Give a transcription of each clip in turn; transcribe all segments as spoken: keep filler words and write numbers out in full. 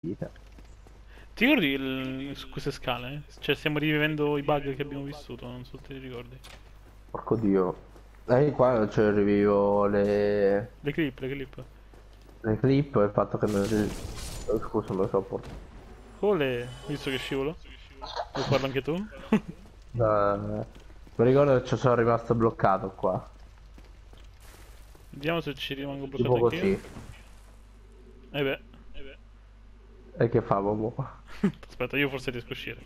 Ti ricordi il- su queste scale? Cioè, stiamo rivivendo i bug che abbiamo vissuto, non so se ti ricordi. Porco Dio. E qua cioè, rivivo le... Le clip, le clip. le clip e il fatto che non... Oh, scusa, me lo so portato. Ole, visto che scivolo? Vuoi farlo anche tu? Mi ricordo che ci sono rimasto bloccato qua. Vediamo se ci rimango bloccato Tipo anch'io. così. Eh beh. E che fa, uomo? Aspetta, io forse riesco a uscire.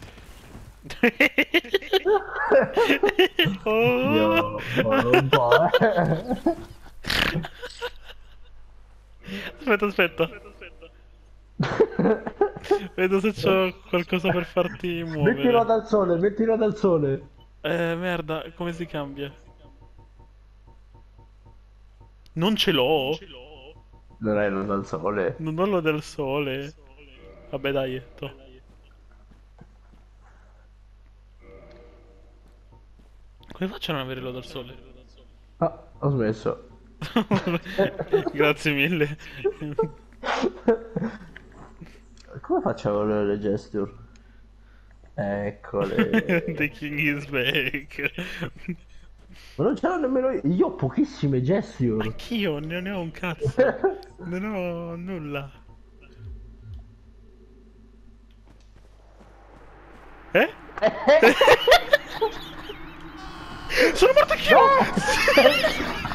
Io... Oh! un po', eh. Aspetta, aspetta. Vedo se c'ho qualcosa per farti Mettilo muovere. dal sole, mettilo dal sole. Eh, merda, come si cambia? Non ce l'ho? Non è dal sole. Non ho lo del sole. Vabbè, dai, to. Come faccio a non avere lo del sole? Ah, ho smesso. Grazie mille. Come faccio a volere le gesture? Eccole. The king is back. Ma non c'ero nemmeno io. Io ho pochissime gesture. Anch'io non ne ho un cazzo. Non ho nulla. Eh? Sono morto anch'io!